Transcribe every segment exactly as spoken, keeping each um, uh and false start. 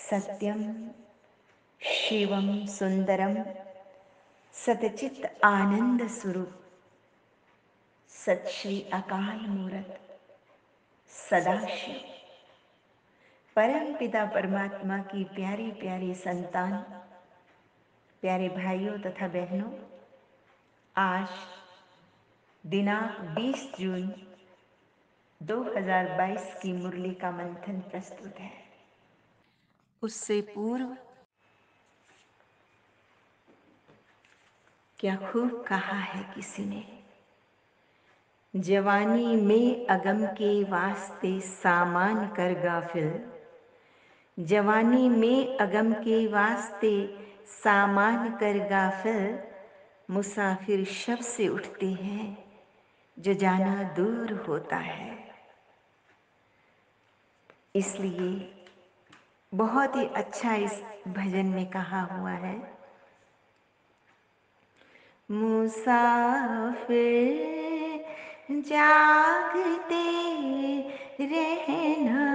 सत्यम शिवम सुंदरम सतचित आनंद स्वरूप सत श्री अकाल मूरत सदाशिव परम पिता परमात्मा की प्यारी प्यारी संतान, प्यारे भाइयों तथा बहनों, आज दिनांक बीस जून दो हज़ार बाईस की मुरली का मंथन प्रस्तुत है। उससे पूर्व क्या खूब कहा है किसी ने, जवानी में अगम के वास्ते सामान कर गाफिल, जवानी में अगम के वास्ते सामान कर गाफिल, मुसाफिर शब से उठते हैं जो जाना दूर होता है। इसलिए बहुत ही अच्छा इस भजन में कहा हुआ है, मुसाफिर जागते रहना,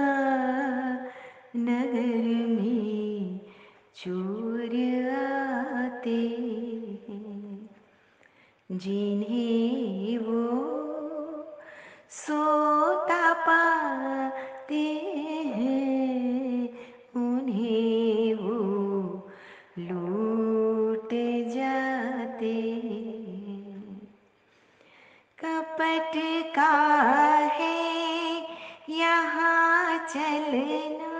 नगर में चोर आते हैं, जिन्हें वो सोता पाते हैं, उन्हें वो लूट जाते हैं। कपट का है यहाँ चलना,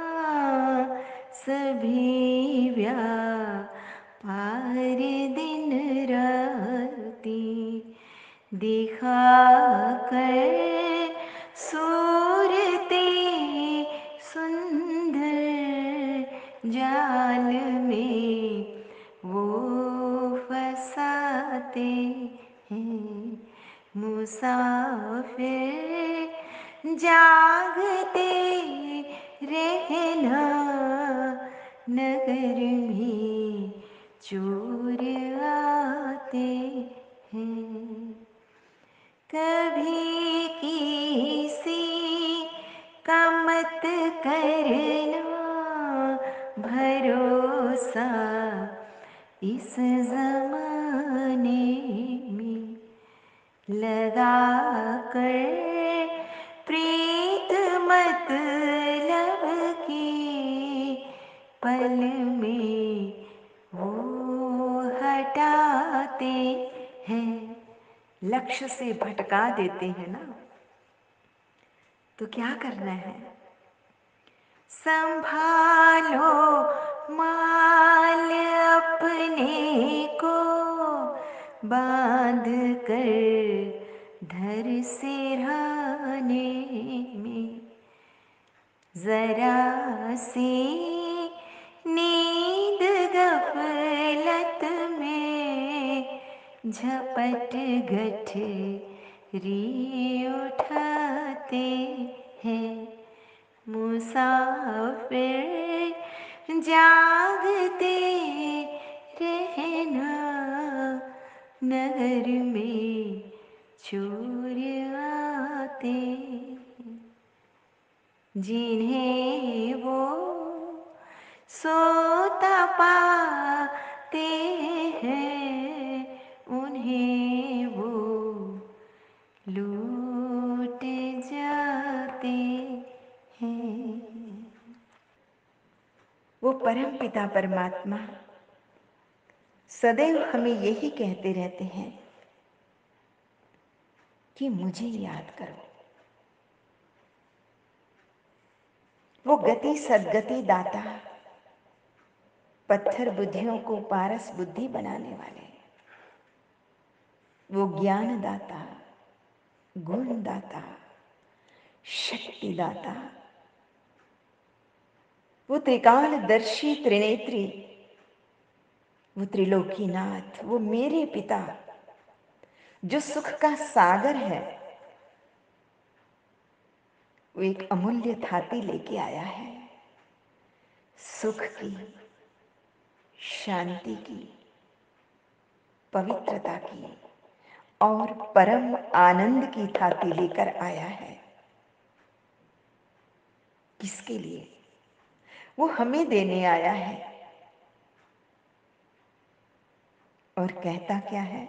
सभी व्यापार दिन राती, दिखा कर सूरते सुंदर जाल में वो फंसाते हैं। मुसाफिर जागते रहना, नगर में चोर आते हैं। कभी किसी का मत करना भरोसा, इस ज़माने में लगा कर प्रीत मतलब की, पल में वो हटाते हैं। लक्ष्य से भटका देते हैं ना, तो क्या करना है, संभालो माल अपने को, बांध कर धर सिरहाने में, जरा सी नींद गफलत में झपट गठरी उठाते हैं। मुसाफिर जागते रहना, नगर में चोर आते हैं, जिन्हें वो सोता पाते हैं, उन्हें वो लूट जाते हैं। वो परम पिता परमात्मा सदैव हमें यही कहते रहते हैं कि मुझे याद करो। वो गति सद्गति दाता, पत्थर बुद्धियों को पारस बुद्धि बनाने वाले, वो ज्ञान दाता, गुण दाता, शक्ति दाता, वो त्रिकालदर्शी त्रिनेत्री, वो त्रिलोकीनाथ, वो मेरे पिता जो सुख का सागर है, वो एक अमूल्य थाती लेके आया है, सुख की, शांति की, पवित्रता की और परम आनंद की थाती लेकर आया है। किसके लिए? वो हमें देने आया है। और कहता क्या है?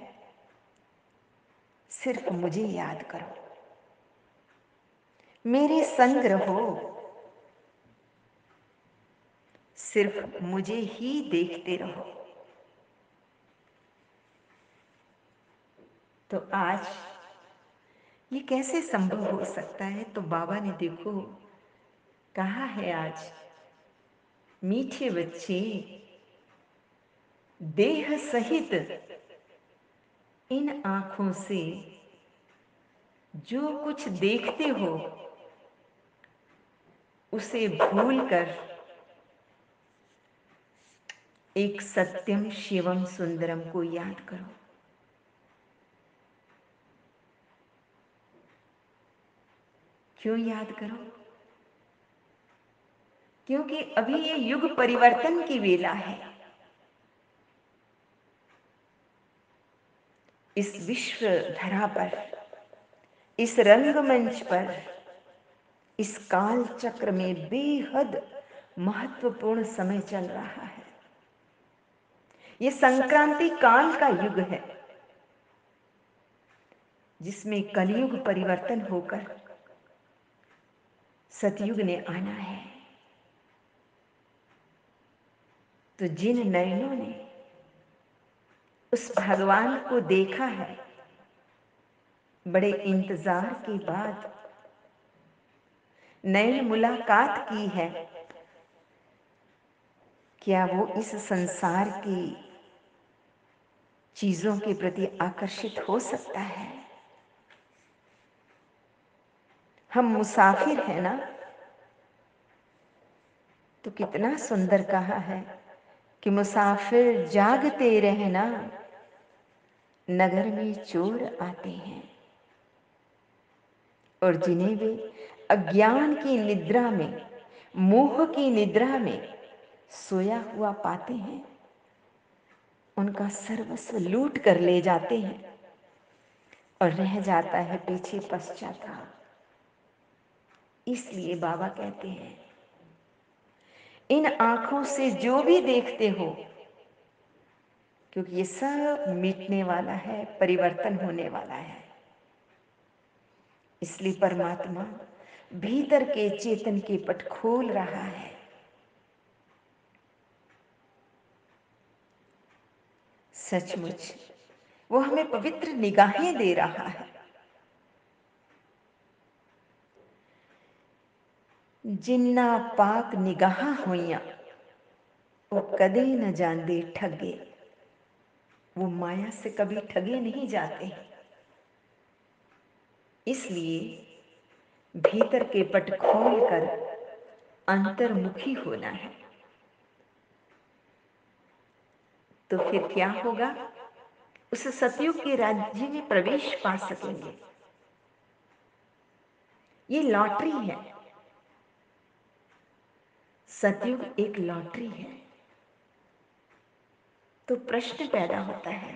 सिर्फ मुझे याद करो, मेरे संग रहो, सिर्फ मुझे ही देखते रहो। तो आज ये कैसे संभव हो सकता है? तो बाबा ने देखो कहा है, आज मीठे बच्चे, देह सहित इन आंखों से जो कुछ देखते हो उसे भूलकर एक सत्यम शिवम सुंदरम को याद करो। क्यों याद करो? क्योंकि अभी ये युग परिवर्तन की वेला है। इस विश्व धरा पर, इस रंगमंच पर, इस काल चक्र में बेहद महत्वपूर्ण समय चल रहा है। ये संक्रांति काल का युग है, जिसमें कलयुग परिवर्तन होकर सतयुग ने आना है। तो जिन नयनों ने उस भगवान को देखा है, बड़े इंतजार के बाद नयन मुलाकात की है, क्या वो इस संसार की चीजों के प्रति आकर्षित हो सकता है? हम मुसाफिर हैं ना। तो कितना सुंदर कहा है कि मुसाफिर जागते रहना, नगर में चोर आते हैं। और जिन्हें वे अज्ञान की निद्रा में, मोह की निद्रा में सोया हुआ पाते हैं, उनका सर्वस्व लूट कर ले जाते हैं और रह जाता है पीछे पश्चाताप। इसलिए बाबा कहते हैं, इन आंखों से जो भी देखते हो, क्योंकि ये सब मिटने वाला है, परिवर्तन होने वाला है। इसलिए परमात्मा भीतर के चेतन के पट खोल रहा है। सचमुच वो हमें पवित्र निगाहें दे रहा है। जिन्ना पाक निगाह होइया, वो कदे न जांदे ठगे। वो माया से कभी ठगे नहीं जाते। इसलिए भीतर के पट खोलकर अंतर्मुखी होना है। तो फिर क्या होगा? उस सतयुग के राज्य में प्रवेश पा सकेंगे। ये लॉटरी है। सतयुग एक लॉटरी है। तो प्रश्न पैदा होता है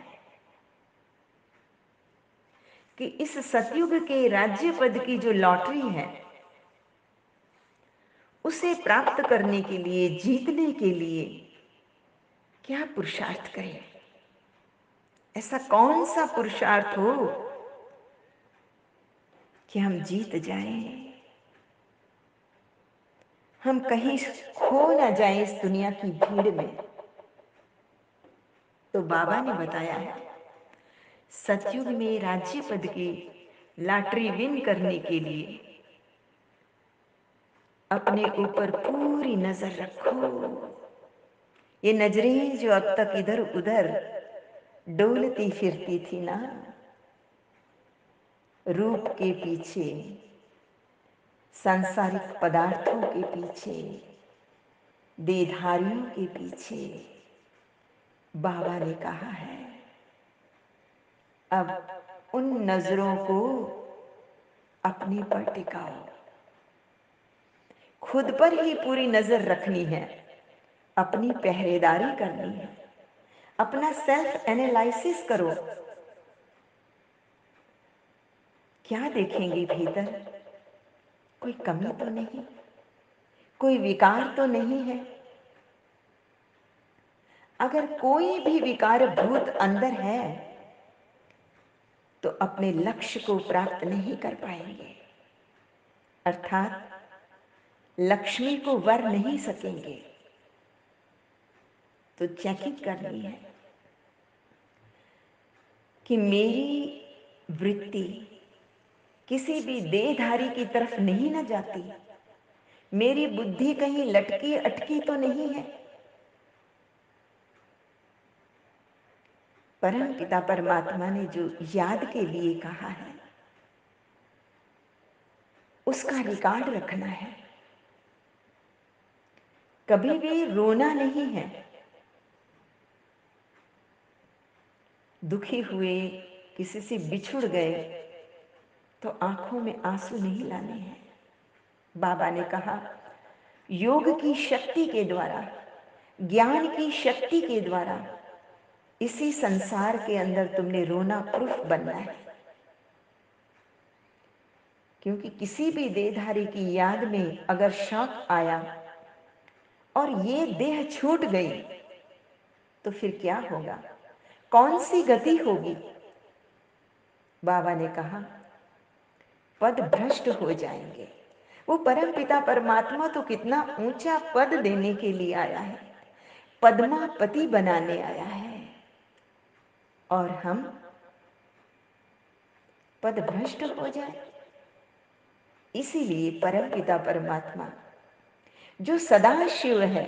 कि इस सतयुग के राज्य पद की जो लॉटरी है, उसे प्राप्त करने के लिए, जीतने के लिए क्या पुरुषार्थ करें? ऐसा कौन सा पुरुषार्थ हो कि हम जीत जाएं, हम कहीं खो ना जाएं इस दुनिया की भीड़ में। तो बाबा ने बताया है, सतयुग में राज्य पद की लॉटरी विन करने के लिए अपने ऊपर पूरी नजर रखो। ये नजरें जो अब तक इधर उधर डोलती फिरती थी ना, रूप के पीछे, सांसारिक पदार्थों के पीछे, देहधारियों के पीछे, बाबा ने कहा है अब उन नजरों को अपने पर टिकाओ। खुद पर ही पूरी नजर रखनी है, अपनी पहरेदारी करनी है, अपना सेल्फ एनालिसिस करो। क्या देखेंगे भीतर? कोई कमी तो नहीं, कोई विकार तो नहीं है। अगर कोई भी विकार भूत अंदर है तो अपने लक्ष्य को प्राप्त नहीं कर पाएंगे, अर्थात लक्ष्मी को वर नहीं सकेंगे। तो चेकिंग करनी है कि मेरी वृत्ति किसी भी देहधारी की तरफ नहीं न जाती, मेरी बुद्धि कहीं लटकी अटकी तो नहीं है। परम पिता परमात्मा ने जो याद के लिए कहा है उसका रिकॉर्ड रखना है। कभी भी रोना नहीं है। दुखी हुए, किसी से बिछुड़ गए तो आंखों में आंसू नहीं लाने हैं। बाबा ने कहा योग की शक्ति के द्वारा, ज्ञान की शक्ति के द्वारा इसी संसार के अंदर तुमने रोना प्रूफ बनना है। क्योंकि किसी भी देहधारी की याद में अगर शौक आया और ये देह छूट गई तो फिर क्या होगा, कौन सी गति होगी? बाबा ने कहा पद भ्रष्ट हो जाएंगे। वो परम पिता परमात्मा तो कितना ऊंचा पद देने के लिए आया है, पद्मापति बनाने आया है, और हम पद भ्रष्ट हो जाए। इसीलिए परम पिता परमात्मा जो सदा शिव है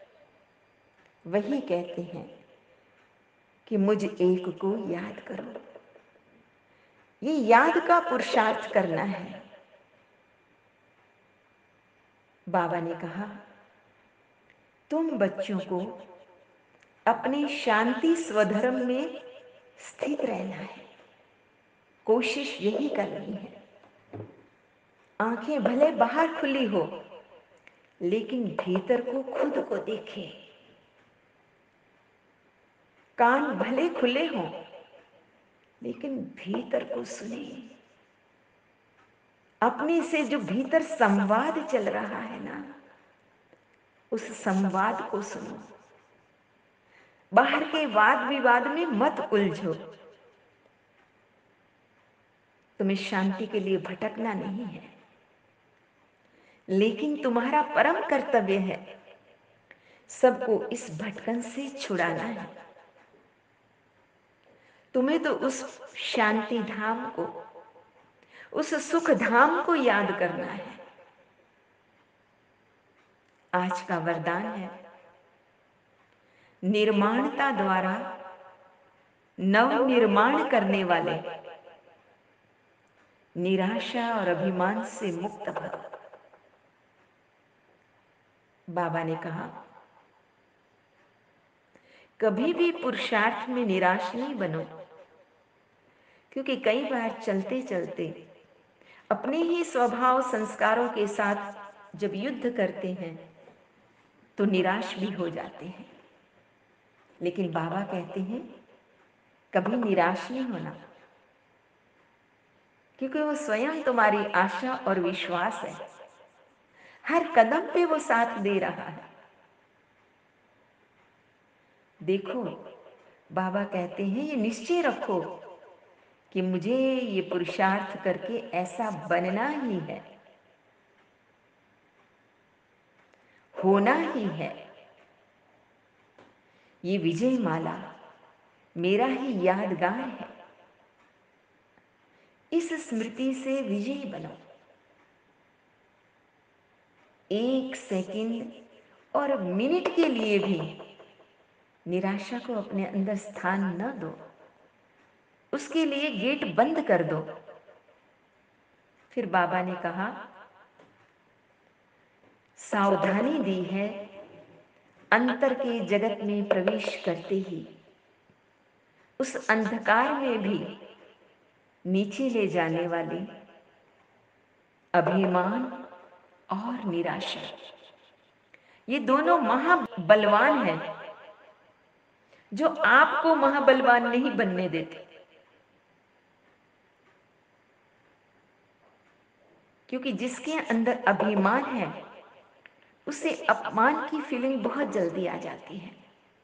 वही कहते हैं कि मुझ एक को याद करो। ये याद का पुरुषार्थ करना है। बाबा ने कहा तुम बच्चों को अपने शांति स्वधर्म में स्थित रहना है, कोशिश यही करनी है। आंखें भले बाहर खुली हो लेकिन भीतर को खुद को देखें। कान भले खुले हों लेकिन भीतर को सुने। अपने से जो भीतर संवाद चल रहा है ना, उस संवाद को सुनो। बाहर के वाद विवाद में मत उलझो। तुम्हें शांति के लिए भटकना नहीं है, लेकिन तुम्हारा परम कर्तव्य है सबको इस भटकन से छुड़ाना है। तुम्हें तो उस शांति धाम को, उस सुख धाम को याद करना है। आज का वरदान है निर्माणता द्वारा नव निर्माण करने वाले, निराशा और अभिमान से मुक्त भव। बाबा ने कहा कभी भी पुरुषार्थ में निराश नहीं बनो, क्योंकि कई बार चलते चलते अपने ही स्वभाव संस्कारों के साथ जब युद्ध करते हैं तो निराश भी हो जाते हैं। लेकिन बाबा कहते हैं कभी निराश नहीं होना, क्योंकि वो स्वयं तुम्हारी आशा और विश्वास है। हर कदम पे वो साथ दे रहा है। देखो बाबा कहते हैं ये निश्चय रखो कि मुझे ये पुरुषार्थ करके ऐसा बनना ही है, होना ही है। ये विजय माला मेरा ही यादगार है। इस स्मृति से विजयी बनो। एक सेकंड और मिनट के लिए भी निराशा को अपने अंदर स्थान न दो, उसके लिए गेट बंद कर दो। फिर बाबा ने कहा सावधानी दी है अंतर के जगत में प्रवेश करते ही उस अंधकार में भी नीचे ले जाने वाली अभिमान और निराशा, ये दोनों महाबलवान हैं जो आपको महाबलवान नहीं बनने देते। क्योंकि जिसके अंदर अभिमान है उसे अपमान की फीलिंग बहुत जल्दी आ जाती है,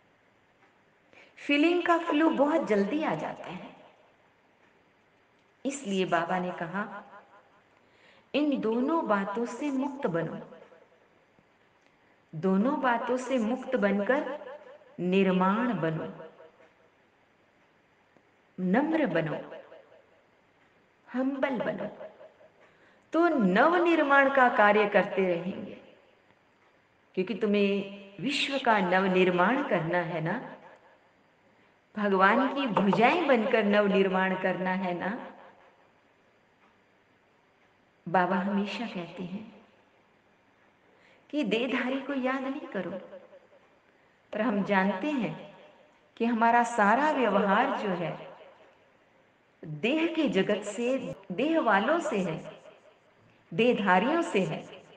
फीलिंग का फ्लू बहुत जल्दी आ जाता है। इसलिए बाबा ने कहा, इन दोनों बातों से मुक्त बनो, दोनों बातों से मुक्त बनकर निर्माण बनो, नम्र बनो, हम्बल बनो, तो नव निर्माण का कार्य करते रहेंगे। क्योंकि तुम्हें विश्व का नव निर्माण करना है ना, भगवान की भुजाएं बनकर नव निर्माण करना है ना। बाबा हमेशा कहते हैं कि देहधारी को याद नहीं करो, पर हम जानते हैं कि हमारा सारा व्यवहार जो है देह के जगत से, देह वालों से है, देहधारियों से है,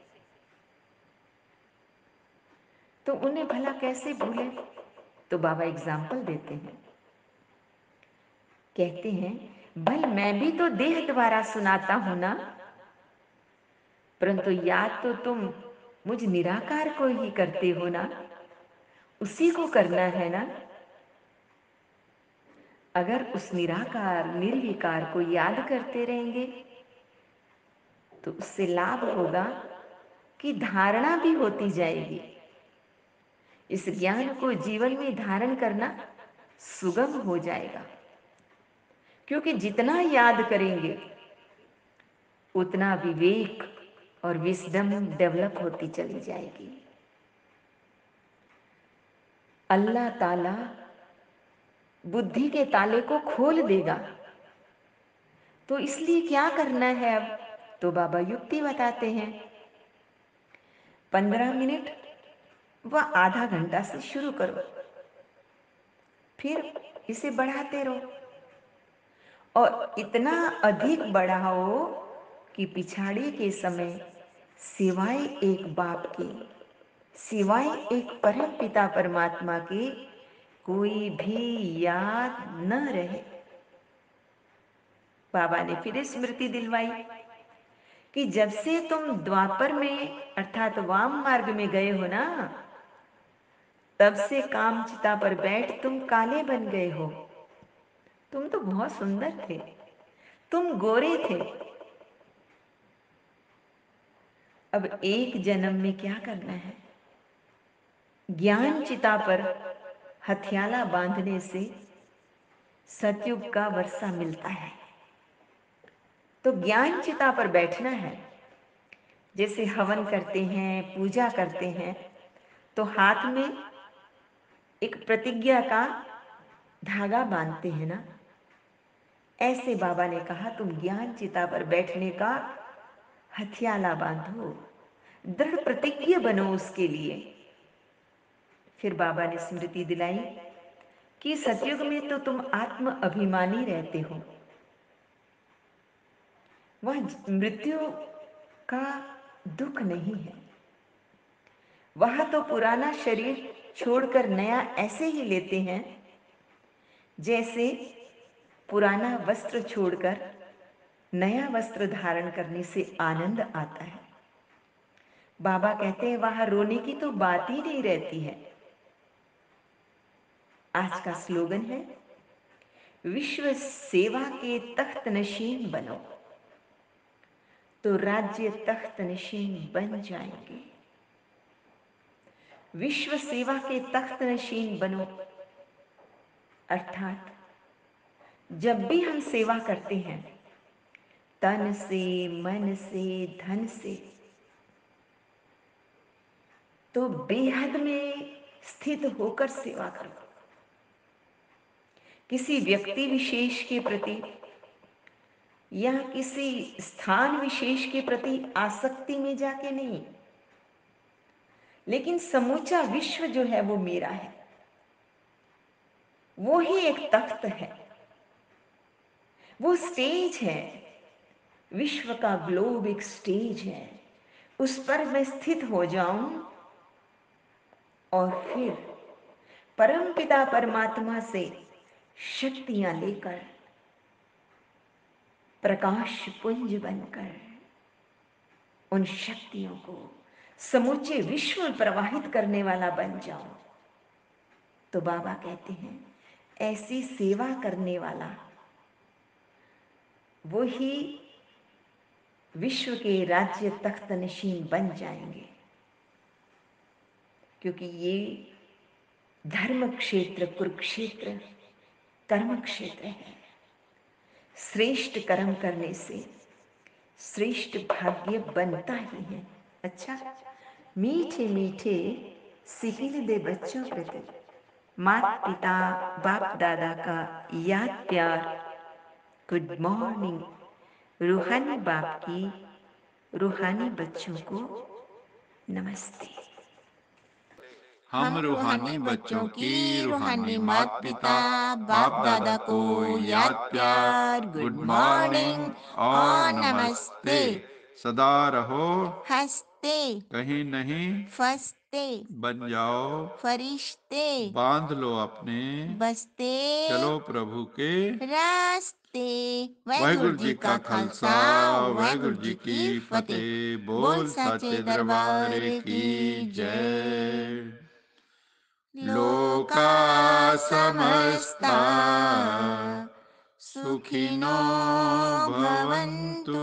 तो उन्हें भला कैसे भूले। तो बाबा एग्जाम्पल देते हैं, कहते हैं, भल मैं भी तो देह द्वारा सुनाता हूं ना, परंतु याद तो तुम मुझ निराकार को ही करते हो ना, उसी को करना है ना। अगर उस निराकार निर्विकार को याद करते रहेंगे तो उससे लाभ होगा कि धारणा भी होती जाएगी। इस ज्ञान को जीवन में धारण करना सुगम हो जाएगा, क्योंकि जितना याद करेंगे उतना विवेक और विजडम डेवलप होती चली जाएगी। अल्लाह ताला बुद्धि के ताले को खोल देगा, तो इसलिए क्या करना है अब। तो बाबा युक्ति बताते हैं, पंद्रह मिनट व आधा घंटा से शुरू करो, फिर इसे बढ़ाते रहो और इतना अधिक बढ़ाओ कि पिछाड़ी के समय सिवाय एक बाप के, सिवाय एक परम पिता परमात्मा के कोई भी याद न रहे। बाबा ने फिर स्मृति दिलवाई कि जब से तुम द्वापर में अर्थात वाम मार्ग में गए हो ना, तब से कामचिता पर बैठ तुम काले बन गए हो। तुम तो बहुत सुंदर थे, तुम गोरे थे। अब एक जन्म में क्या करना है, ज्ञान चिता पर हथियाला बांधने से सतयुग का वर्षा मिलता है। तो ज्ञान चिता पर बैठना है। जैसे हवन करते हैं, पूजा करते हैं, तो हाथ में एक प्रतिज्ञा का धागा बांधते हैं ना, ऐसे बाबा ने कहा तुम ज्ञान चिता पर बैठने का हथियाला बांधो, दृढ़ प्रतिज्ञ बनो उसके लिए। फिर बाबा ने स्मृति दिलाई कि सतयुग में तो तुम आत्म अभिमानी रहते हो, वह मृत्यु का दुख नहीं है, वह तो पुराना शरीर छोड़कर नया ऐसे ही लेते हैं जैसे पुराना वस्त्र छोड़कर नया वस्त्र धारण करने से आनंद आता है। बाबा कहते हैं वहां रोने की तो बात ही नहीं रहती है। आज का स्लोगन है, विश्व सेवा के तख्त नशीन बनो, तो राज्य तख्त नशीन बन जाएंगे। विश्व सेवा के तख्त नशीन बनो, अर्थात जब भी हम सेवा करते हैं तन से, मन से, धन से, तो बेहद में स्थित होकर सेवा करो। किसी व्यक्ति विशेष के प्रति या किसी स्थान विशेष के प्रति आसक्ति में जाके नहीं, लेकिन समूचा विश्व जो है वो मेरा है, वो ही एक तख्त है, वो स्टेज है। विश्व का ग्लोब एक स्टेज है, उस पर मैं स्थित हो जाऊं और फिर परमपिता परमात्मा से शक्तियां लेकर प्रकाश पुंज बनकर उन शक्तियों को समूचे विश्व में प्रवाहित करने वाला बन जाओ। तो बाबा कहते हैं ऐसी सेवा करने वाला वो ही विश्व के राज्य तख्त नशीन बन जाएंगे, क्योंकि ये धर्म क्षेत्र कुरुक्षेत्र कर्म क्षेत्र है। श्रेष्ठ कर्म करने से श्रेष्ठ भाग्य बनता ही है। अच्छा, मीठे मीठे सिकिल दे बच्चों प्रति माता पिता बाप दादा का याद प्यार। गुड मॉर्निंग रूहानी बाप की रूहानी बच्चों को नमस्ते। हम रूहानी बच्चों की रूहानी माता पिता बाप दादा को याद प्यार, गुड मॉर्निंग और नमस्ते। सदा रहो हंसते कहीं नहीं फंसते बन जाओ फरिश्ते बांध लो अपने बसते चलो प्रभु के रास्ते। वाहिगुरु जी का खालसा वाहिगुरु जी की फतेह। बोल सच्चे दरबार की जय। लोका समस्ता सुखिनो भवन्तु।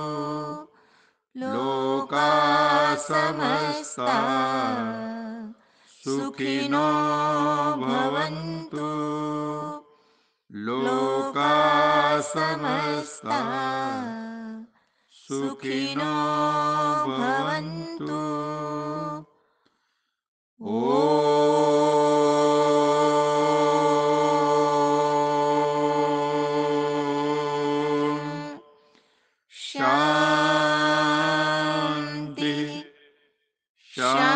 लोका समस्ता सुखिनो भवन्तु। लोका समस्ता सुखिनो भवन्तु। ओम शांति शांति।